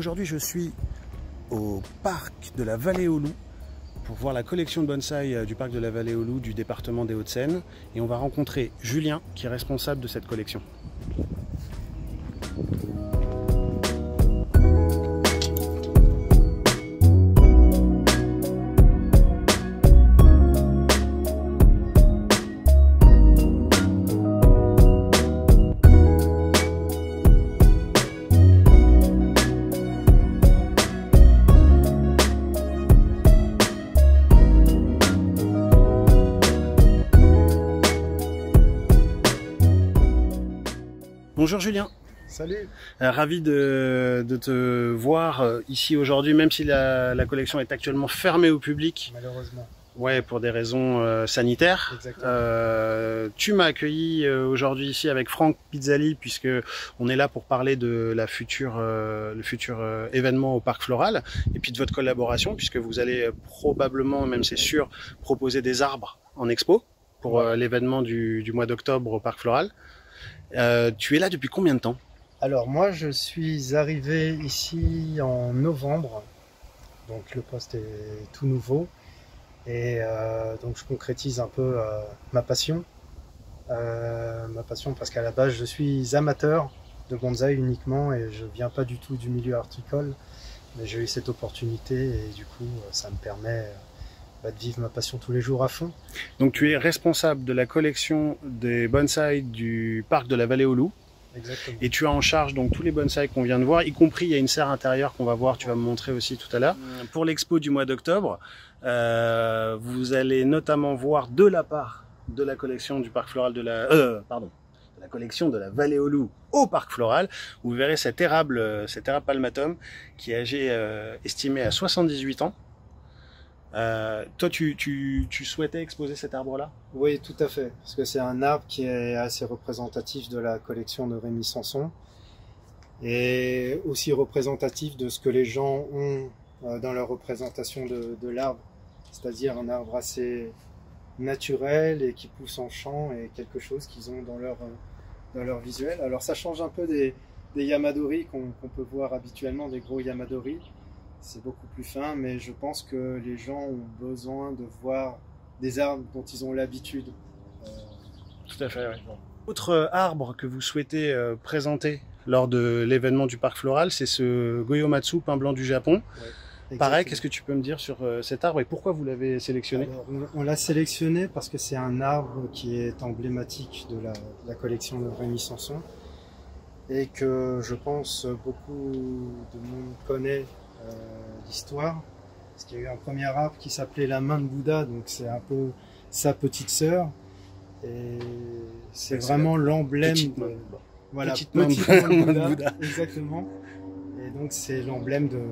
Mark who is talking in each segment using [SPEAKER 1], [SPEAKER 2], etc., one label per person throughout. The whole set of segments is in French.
[SPEAKER 1] aujourd'hui je suis au parc de la Vallée aux Loups pour voir la collection de bonsaï du parc de la Vallée aux Loups du département des Hauts-de-Seine, et on va rencontrer Julien qui est responsable de cette collection. Bonjour Julien.
[SPEAKER 2] Salut.
[SPEAKER 1] Ravi de te voir ici aujourd'hui, même si la collection est actuellement fermée au public.
[SPEAKER 2] Malheureusement.
[SPEAKER 1] Ouais, pour des raisons sanitaires.
[SPEAKER 2] Exactement.
[SPEAKER 1] Tu m'as accueilli aujourd'hui ici avec Franck Pizzali, puisque on est là pour parler de la le futur événement au Parc Floral, et puis de votre collaboration, puisque vous allez probablement, même c'est sûr, proposer des arbres en expo pour l'événement du mois d'octobre au Parc Floral. Tu es là depuis combien de temps?
[SPEAKER 2] Alors moi je suis arrivé ici en novembre, donc le poste est tout nouveau et donc je concrétise un peu ma passion parce qu'à la base je suis amateur de bonsaï uniquement et je viens pas du tout du milieu horticole, mais j'ai eu cette opportunité et du coup ça me permet de vivre ma passion tous les jours à fond.
[SPEAKER 1] Donc tu es responsable de la collection des bonsaïs du parc de la Vallée aux Loups.
[SPEAKER 2] Exactement.
[SPEAKER 1] Et tu as en charge donc tous les bonsaïs qu'on vient de voir, y compris il y a une serre intérieure qu'on va voir, tu vas me montrer aussi tout à l'heure. Pour l'expo du mois d'octobre, vous allez notamment voir de la part de la collection du parc floral de la collection de la Vallée aux Loups au parc floral, vous verrez cet érable palmatum qui est âgé estimé à 78 ans. Toi, tu souhaitais exposer cet arbre-là?
[SPEAKER 2] Oui, tout à fait, parce que c'est un arbre qui est assez représentatif de la collection de Rémy Sanson et aussi représentatif de ce que les gens ont dans leur représentation de l'arbre, c'est-à-dire un arbre assez naturel et qui pousse en champ et quelque chose qu'ils ont dans leur visuel. Alors ça change un peu des yamadori qu'on peut voir habituellement, des gros yamadori. C'est beaucoup plus fin, mais je pense que les gens ont besoin de voir des arbres dont ils ont l'habitude.
[SPEAKER 1] Tout à fait, oui. Autre arbre que vous souhaitez présenter lors de l'événement du parc floral, c'est ce Goyomatsu pin blanc du Japon. Ouais, pareil, qu'est-ce que tu peux me dire sur cet arbre et pourquoi vous l'avez sélectionné?
[SPEAKER 2] Alors, on l'a sélectionné parce que c'est un arbre qui est emblématique de la collection de Rémy Sanson et que je pense beaucoup de monde connaît l'histoire, parce qu'il y a eu un premier arbre qui s'appelait la main de Bouddha, donc c'est un peu sa petite sœur, et c'est vraiment l'emblème de voilà, petite main de Bouddha, exactement, et donc c'est l'emblème de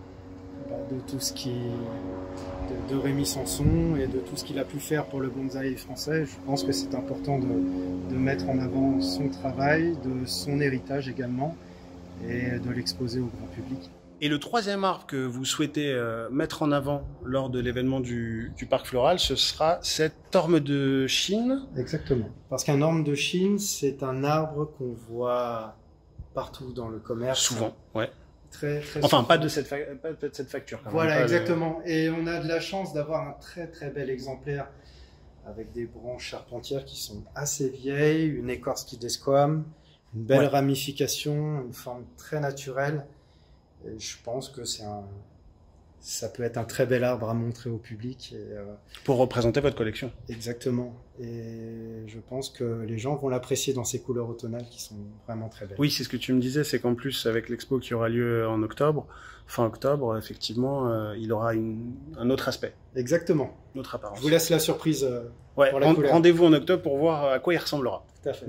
[SPEAKER 2] tout ce qui de Rémy Sanson et de tout ce qu'il a pu faire pour le bonsaï français. Je pense que c'est important de mettre en avant son travail, de son héritage également, et de l'exposer au grand public.
[SPEAKER 1] Et le troisième arbre que vous souhaitez mettre en avant lors de l'événement du parc floral, ce sera cette orme de Chine.
[SPEAKER 2] Exactement. Parce qu'un orme de Chine, c'est un arbre qu'on voit partout dans le commerce.
[SPEAKER 1] Souvent, ouais.
[SPEAKER 2] Très
[SPEAKER 1] enfin,
[SPEAKER 2] souvent.
[SPEAKER 1] pas de cette facture. Quand
[SPEAKER 2] voilà,
[SPEAKER 1] même,
[SPEAKER 2] exactement. Et on a de la chance d'avoir un très bel exemplaire avec des branches charpentières qui sont assez vieilles, une écorce qui desquame, une belle ramification, une forme très naturelle. Et je pense que ça peut être un très bel arbre à montrer au public. Et,
[SPEAKER 1] pour représenter votre collection.
[SPEAKER 2] Exactement. Et je pense que les gens vont l'apprécier dans ces couleurs automnales qui sont vraiment très belles.
[SPEAKER 1] Oui, c'est ce que tu me disais, c'est qu'en plus, avec l'expo qui aura lieu en octobre, fin octobre, effectivement, il aura un autre aspect.
[SPEAKER 2] Exactement.
[SPEAKER 1] Une autre apparence.
[SPEAKER 2] Je vous laisse la surprise pour la couleur.
[SPEAKER 1] Rendez-vous en octobre pour voir à quoi il ressemblera.
[SPEAKER 2] Tout à fait.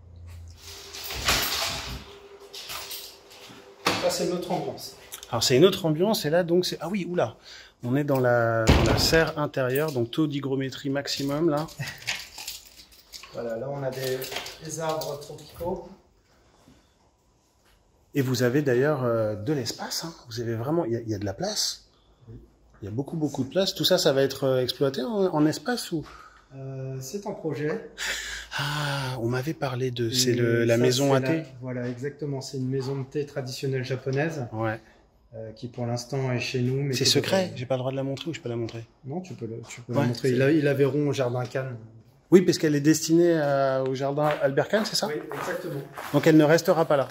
[SPEAKER 2] Ça, c'est notre ambiance.
[SPEAKER 1] Alors c'est une autre ambiance, et là donc c'est... Ah oui, oula, on est dans la serre intérieure, donc taux d'hygrométrie maximum là.
[SPEAKER 2] Voilà, là on a des arbres tropicaux.
[SPEAKER 1] Et vous avez d'ailleurs de l'espace, hein. Vous avez vraiment... Il y a de la place. Oui. Il y a beaucoup de place. Tout ça, ça va être exploité en espace ou...
[SPEAKER 2] C'est en projet.
[SPEAKER 1] Ah, on m'avait parlé de... C'est la maison à thé.
[SPEAKER 2] Voilà, exactement. C'est une maison de thé traditionnelle japonaise.
[SPEAKER 1] Ouais.
[SPEAKER 2] qui pour l'instant est chez nous.
[SPEAKER 1] C'est secret, j'ai pas le droit de la montrer ou je peux la montrer?
[SPEAKER 2] Non, tu peux la montrer. Il la verront au jardin Cannes.
[SPEAKER 1] Oui, parce qu'elle est destinée au jardin Albert Kahn, c'est ça?
[SPEAKER 2] Oui, exactement.
[SPEAKER 1] Donc elle ne restera pas là.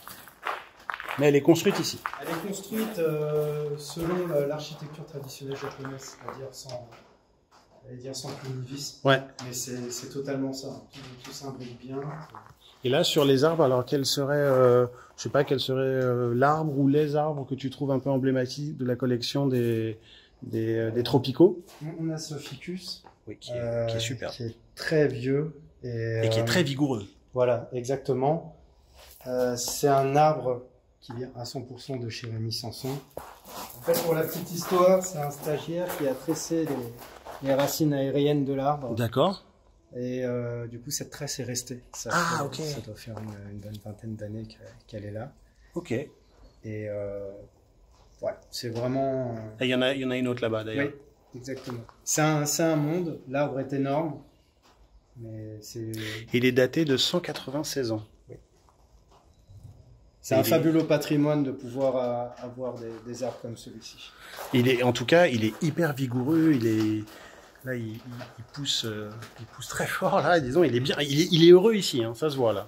[SPEAKER 1] Mais elle est construite ici.
[SPEAKER 2] Elle est construite selon l'architecture traditionnelle japonaise, c'est-à-dire sans clou ni vis.
[SPEAKER 1] Ouais.
[SPEAKER 2] Mais c'est totalement ça. Tout s'imbrique bien.
[SPEAKER 1] Et là, sur les arbres, alors quel serait, je sais pas, quel serait l'arbre ou les arbres que tu trouves un peu emblématiques de la collection des tropicaux?
[SPEAKER 2] On a ce ficus.
[SPEAKER 1] Oui, qui est super.
[SPEAKER 2] Qui est très vieux.
[SPEAKER 1] Et qui est très vigoureux.
[SPEAKER 2] Voilà, exactement. C'est un arbre qui vient à 100% de chez Rémy Sanson. En fait, pour la petite histoire, c'est un stagiaire qui a tressé les racines aériennes de l'arbre.
[SPEAKER 1] D'accord.
[SPEAKER 2] Et du coup, cette tresse est restée. Ça doit faire une bonne vingtaine d'années qu'elle est là.
[SPEAKER 1] Ok.
[SPEAKER 2] Et voilà, c'est vraiment...
[SPEAKER 1] Il y en a une autre là-bas d'ailleurs.
[SPEAKER 2] Oui, exactement. C'est un monde, l'arbre est énorme, mais c'est...
[SPEAKER 1] Il est daté de 196 ans. Oui.
[SPEAKER 2] C'est un fabuleux patrimoine de pouvoir avoir des arbres comme celui-ci.
[SPEAKER 1] En tout cas, il est hyper vigoureux, là, il pousse très fort, là, disons, il est bien, il est heureux ici, hein, ça se voit là.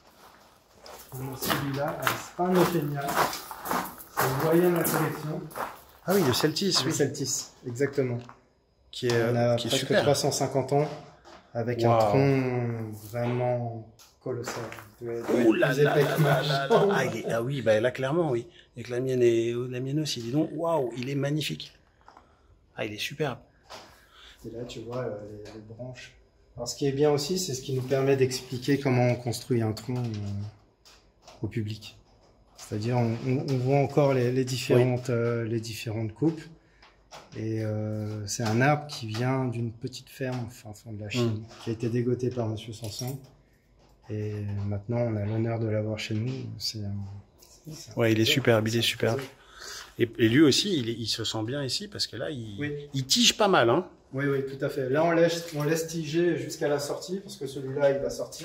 [SPEAKER 2] Celui-là, c'est pas un Ophénia, c'est le doyen de la collection.
[SPEAKER 1] Ah oui, le Celtis, oui.
[SPEAKER 2] Le Celtis, exactement.
[SPEAKER 1] Qui est
[SPEAKER 2] presque
[SPEAKER 1] super.
[SPEAKER 2] 350 ans, avec un tronc vraiment colossal.
[SPEAKER 1] Oh là là là. Ah oui, bah là, clairement, oui. Avec la mienne aussi, dis donc, waouh, il est magnifique. Ah, il est superbe.
[SPEAKER 2] Et là, tu vois les branches. Alors, ce qui est bien aussi, c'est ce qui nous permet d'expliquer comment on construit un tronc au public. C'est-à-dire, on voit encore les différentes coupes. Et c'est un arbre qui vient d'une petite ferme au fond de la Chine, qui a été dégoté par Monsieur Sanson. Et maintenant, on a l'honneur de l'avoir chez nous.
[SPEAKER 1] Ouais, il est superbe, il est superbe. Et lui aussi, il se sent bien ici parce que là, il tige pas mal, hein.
[SPEAKER 2] Oui, oui, tout à fait. Là, on laisse tiger jusqu'à la sortie parce que celui-là, il va sortir.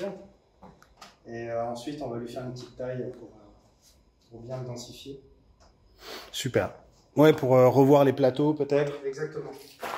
[SPEAKER 2] Et ensuite, on va lui faire une petite taille pour bien le densifier.
[SPEAKER 1] Super. Ouais, pour revoir les plateaux, peut-être.
[SPEAKER 2] Exactement.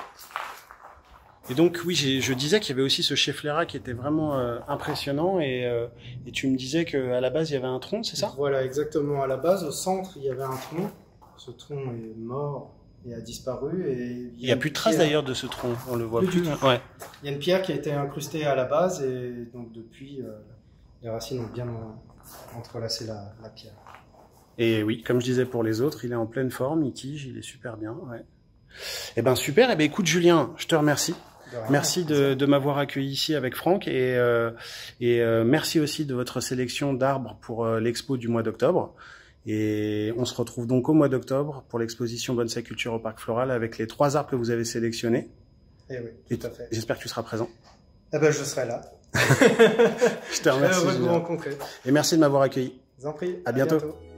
[SPEAKER 1] Et donc, oui, je disais qu'il y avait aussi ce Schefflera qui était vraiment impressionnant et tu me disais qu'à la base, il y avait un tronc, c'est ça?
[SPEAKER 2] Voilà, exactement. À la base, au centre, il y avait un tronc. Ce tronc est mort et a disparu. Et
[SPEAKER 1] il n'y a plus de traces d'ailleurs de ce tronc, on le voit plus. Ouais.
[SPEAKER 2] Il y a une pierre qui a été incrustée à la base et donc depuis, les racines ont bien entrelacé la pierre.
[SPEAKER 1] Et oui, comme je disais pour les autres, il est en pleine forme, il tige, il est super bien. Ouais. Eh ben super, eh ben écoute Julien, je te remercie. Merci de m'avoir accueilli ici avec Franck et merci aussi de votre sélection d'arbres pour l'expo du mois d'octobre. Et on se retrouve donc au mois d'octobre pour l'exposition Bonsai Culture au Parc Floral avec les 3 arbres que vous avez sélectionnés.
[SPEAKER 2] Et oui, tout à fait.
[SPEAKER 1] J'espère que tu seras présent.
[SPEAKER 2] Eh ben, je serai là.
[SPEAKER 1] Je te remercie.
[SPEAKER 2] Heureux de vous rencontrer.
[SPEAKER 1] Et merci de m'avoir accueilli.
[SPEAKER 2] Je vous en prie.
[SPEAKER 1] À bientôt.